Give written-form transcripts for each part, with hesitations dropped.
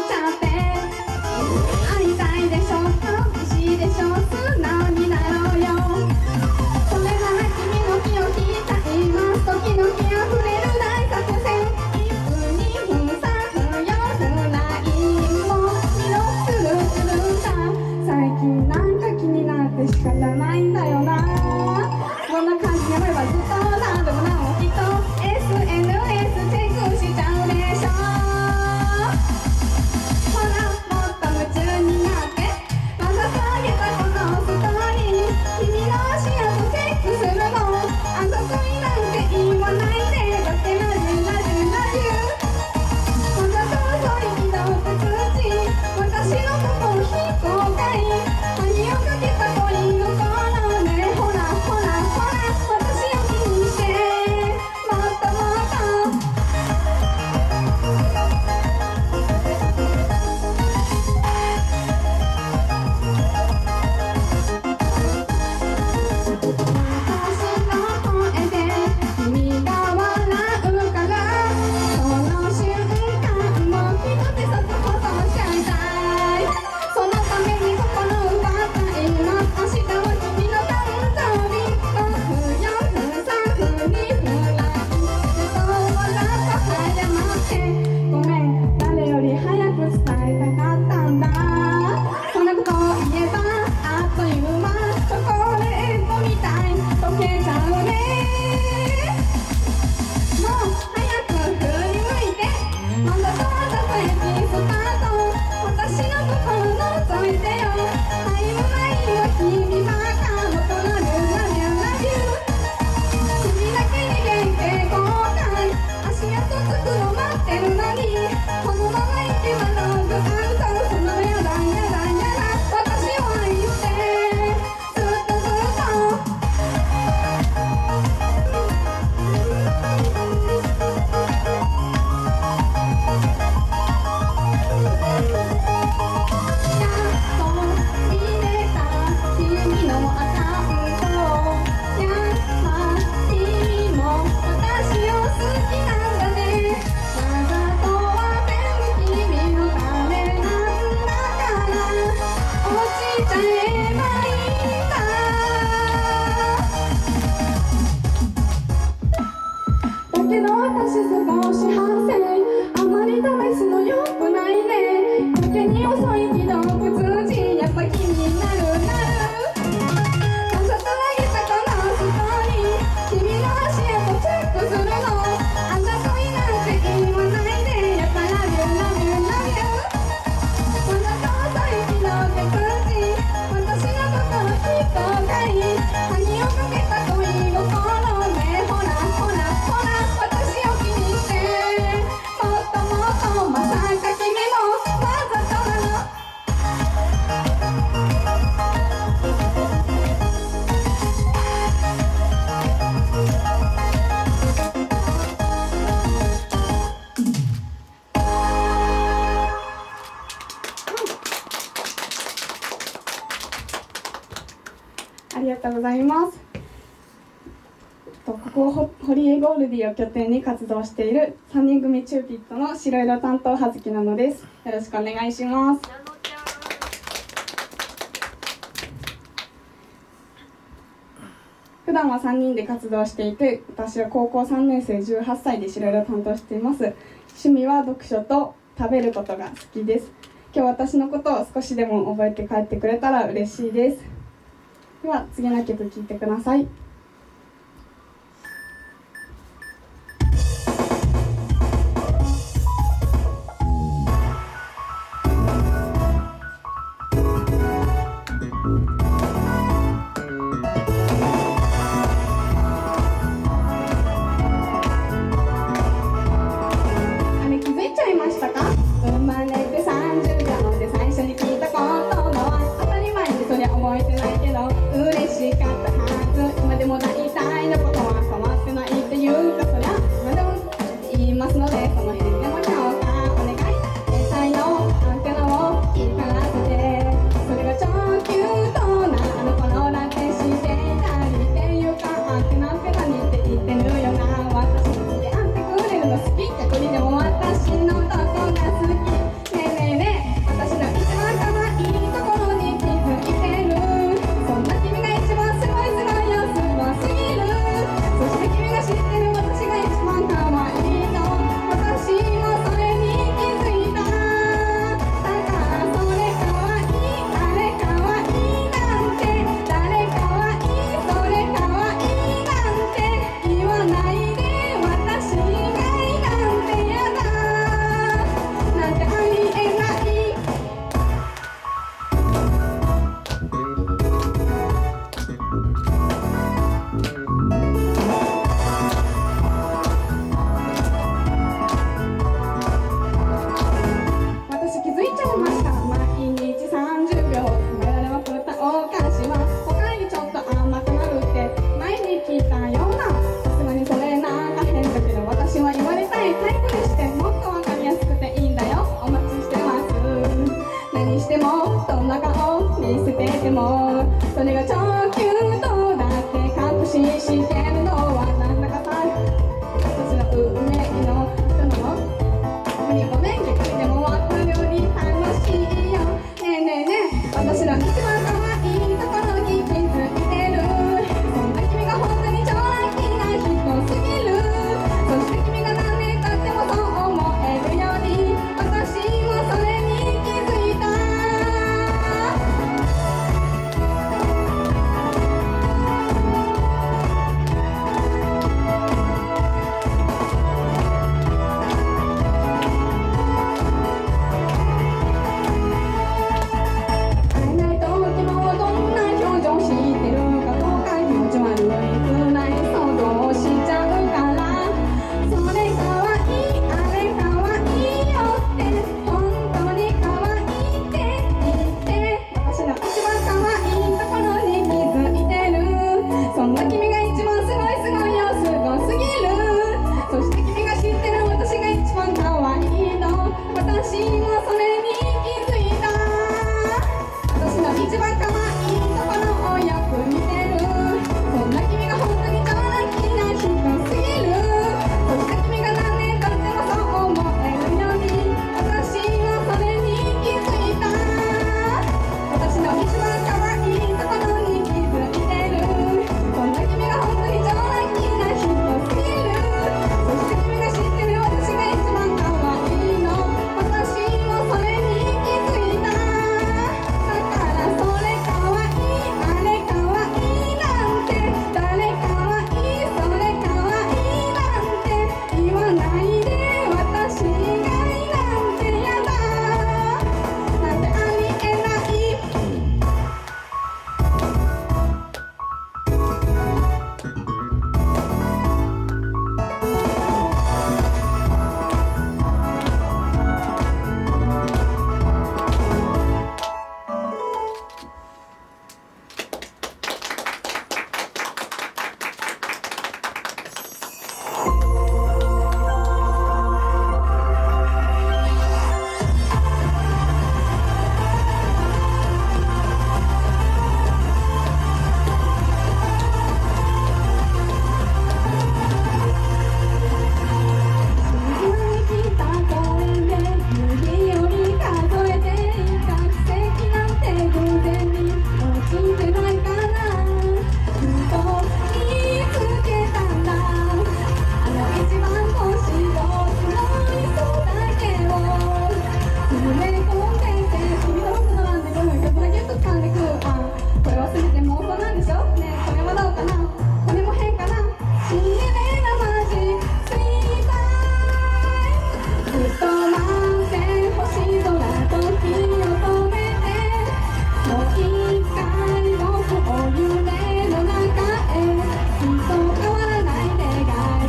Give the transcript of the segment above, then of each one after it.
ちゃって会いたいでしょ寂しいでしょ素直になろうよそれなら君の気を引いちゃいます時々溢れる大作戦1分2分3分4分ラインも見ろスルスルだ最近なんか気になって仕方ないんだよなこんな感じでやればずっと何度も何もきっと SNS チェックしちゃうでしょほらもっと夢中になってまた下げたこのストーリー君の足跡チェックするのあそこになんて言わないでだってラジラジラジまた遠い既読通知私のことを非公開鍵をかけた恋心ねほらほらほら私を気にしてもっともっと私の声で君が笑うからその瞬間も一つそっと放送しちゃいたいそのために心奪った今明日は君の誕生日5分4分3分2分ライン予想はざっと早まってごめん誰より早く伝えたかったんだそんなことを言えばあっという間チョコレートみたい溶けちゃうねもう早く振り向いてわざとわざとエキスタート私の心覗いてよタイムラインは君ばっか元のルーラビューラビュー君だけに限定公開足跡つくの待ってるのにこのまま行けばログアウトそのやだやだやだ私を愛してずっとずっと君のアカウントやっぱ君も私を好きなんだねわざとは全部君のためなんだから落ちちゃえばいいんだだけど私少し反省あまり試すのよくないねやけに遅い既読通知やっぱ気になるなるわざと上げたこのストーリー君の足跡チェックするのあざといなんて言わないでやっぱラビューラビューラビューわざと遅い既読通知私のことを非公開鍵をかけた恋心ねほらほらほら私を気にしてもっともっとまさか君もわざとなのありがとうございます。ここ堀江ゴールディを拠点に活動している3人組チューピットの白色担当葉月なのです。よろしくお願いします。普段は3人で活動していて、私は高校3年生18歳で白色担当しています。趣味は読書と食べることが好きです。今日私のことを少しでも覚えて帰ってくれたら嬉しいです。では次の曲聴いてください。覚えてないけど嬉しかったはず今でてもそれが超キュートだって確信してるのはなんだかさ私の運命の人の無理ごめん逆にでも分かるより楽しいよねえねえねえ私の一番可愛いところに気づいてるそんな君が本当に超ラッキーな人すぎるそして君が何年経ってもそう思えるように私もそれに気づいた会えない時もどんな表情してるかどうか気持ち悪いくらい想像しちゃうからそれかわいいあれかわいいよって本当にかわいいって言って私の一番かわいいところに気づいてるそんな君が一番すごいすごいよすごすぎるそして君が知ってる私が一番かわいいの私もそれに気づいた私の一番可愛いところをよく見てるそんな君が本当に超ラッキーな人すぎるそして君が何年経ってもそう思えるように私もそれに気づいた私の一番可愛いところに気づいてるそんな君が本当に超ラッキーな人すぎるそして君が知ってる私が一番可愛いの私もそれに気づいただからそれかわいいあれかわいいなんて誰かわいいそれかわいいなんて言わないで私以外なんてやだなんてありえない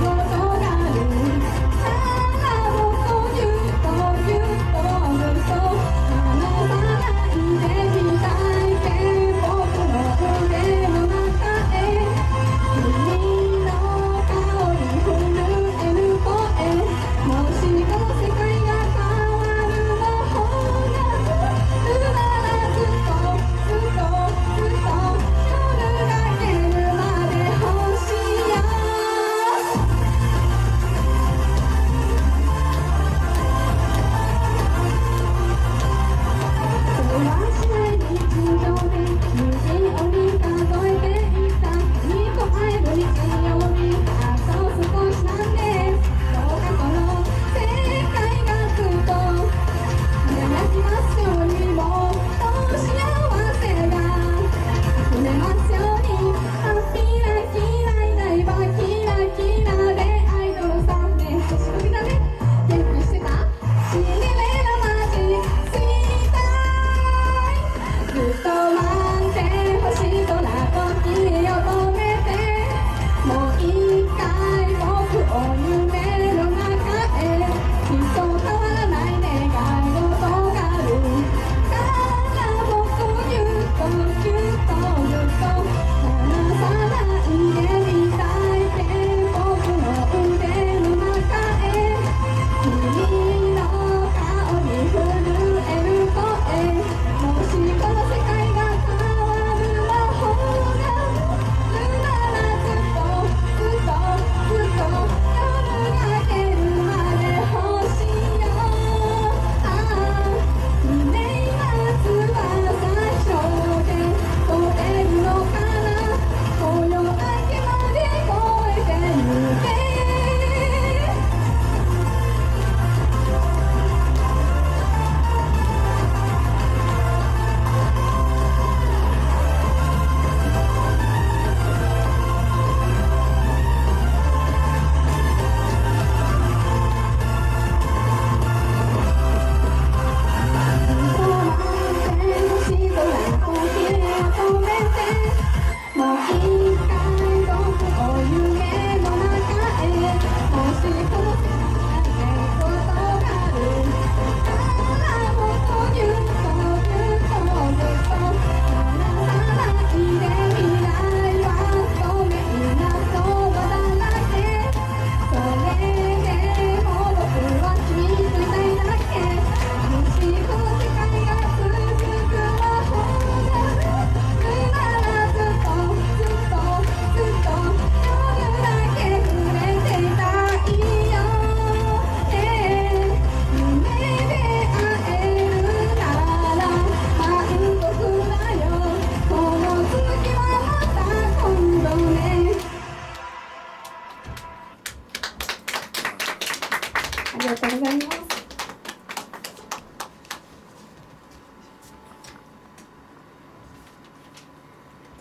「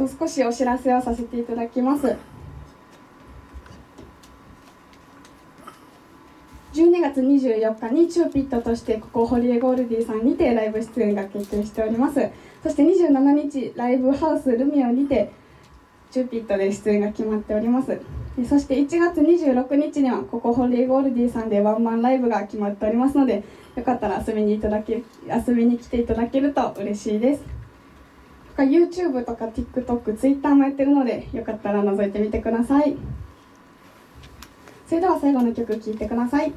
少しお知らせをさせていただきます。12月24日にチューピットとしてここホリエゴールディさんにてライブ出演が決定しております。そして27日ライブハウスルミオにてチューピットで出演が決まっております。そして1月26日にはここホリエゴールディさんでワンマンライブが決まっておりますので、よかったら遊びに来ていただけると嬉しいです。他 YouTube とか TikTok、Twitter もやってるので、よかったら覗いてみてください。それでは最後の曲聴いてください。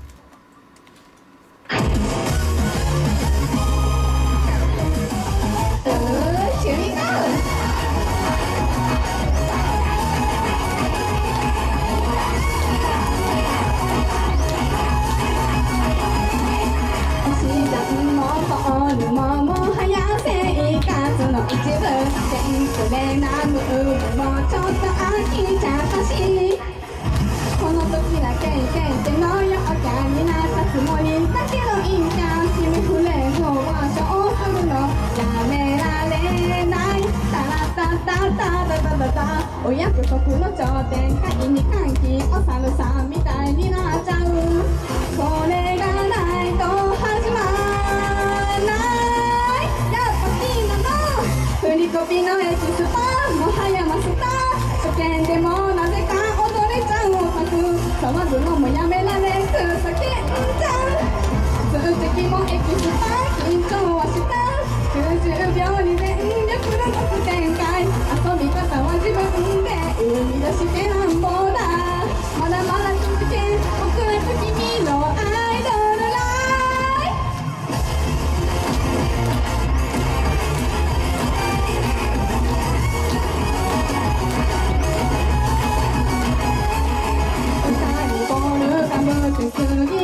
この時だけイケイケの陽キャになったつもりだけどいいじゃん。君フレーズをワーションするのやめられない。タラタタタタタタタ、お約束の頂点会に歓喜お猿さんみたいになっちゃう。これがないと始まらない。やっぱ君の振りコピのエキスパーもはやマスター。初見でもなぜか踊れちゃうオタク、騒ぐのもやめられず叫んじゃう。数値もエキスパー緊張はした90秒に全力の得点会。遊び方は自分で生み出してなんぼだ。まだまだ続け僕らと君のアイドルライすぎて声彼が当た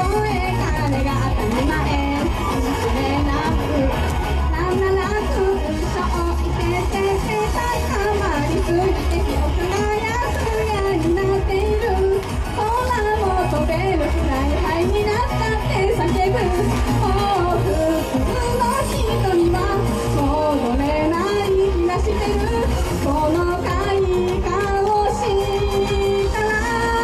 り前。失礼なくなんなら空想いてて高まりすぎて記憶がやになっている。空も飛べるフライハイになったって叫ぶ。幸福の人には戻れない気がしてる。この快感を知ったら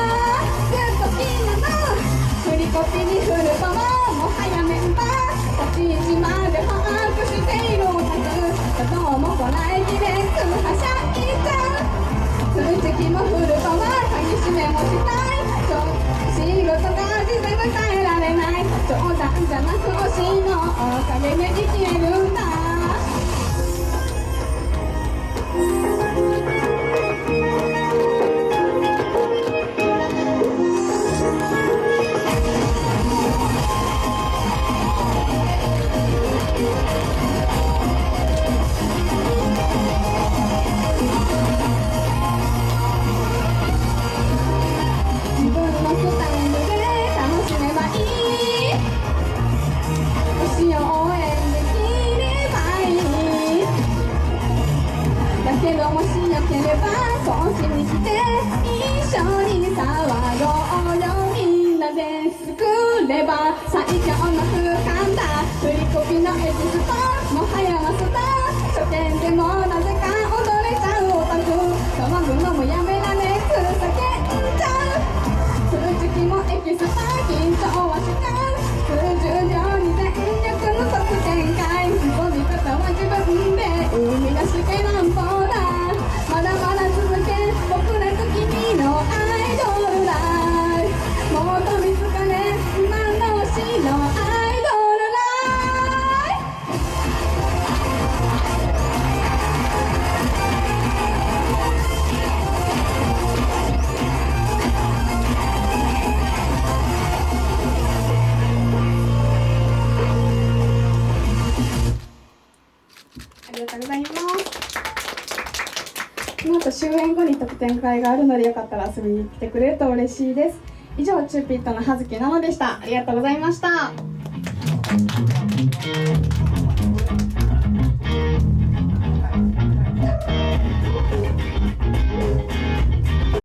コピに振るとはもはやメンバー立ち位置まで把握しているオタク。どうもこないきれくはしゃいじゃう。数値も振るとは鍵閉めもしたい。仕事が実際に耐えられない。冗談じゃなく推しのおかげで生きれるんだ。けどもしよければこっちに来て一緒に騒ごうよ。みんなで作れば最強の空間だ。振りコピのエキスパーもはやマスター。初見でもなぜか踊れちゃうオタク。騒ぐのもやめられず叫んじゃう。数値もエキスパー緊張はしちゃう。数十秒に全力の得点会。遊び方は自分で生み出してなんぼだ。まだまだ続け僕らと君のアイドルライフ。もっと見つかれ今の推しのアイドルライフ。ありがとうございます。この後終演後に特典会があるのでよかったら遊びに来てくれると嬉しいです。以上チューピットの葉月奈々でした。ありがとうございました。